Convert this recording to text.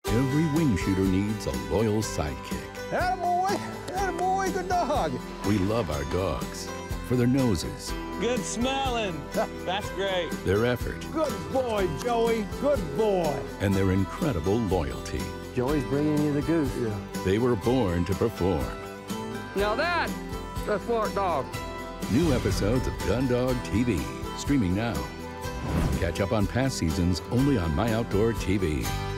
Every wing shooter needs a loyal sidekick. Attaboy! Attaboy, good dog! We love our dogs for their noses, Good smelling. That's great. their effort, Good boy, Joey, good boy. and their incredible loyalty. Joey's bringing you the goose. Yeah. They were born to perform. Now that's a smart dog. New episodes of Gun Dog TV, streaming now. Catch up on past seasons only on MyOutdoorTV.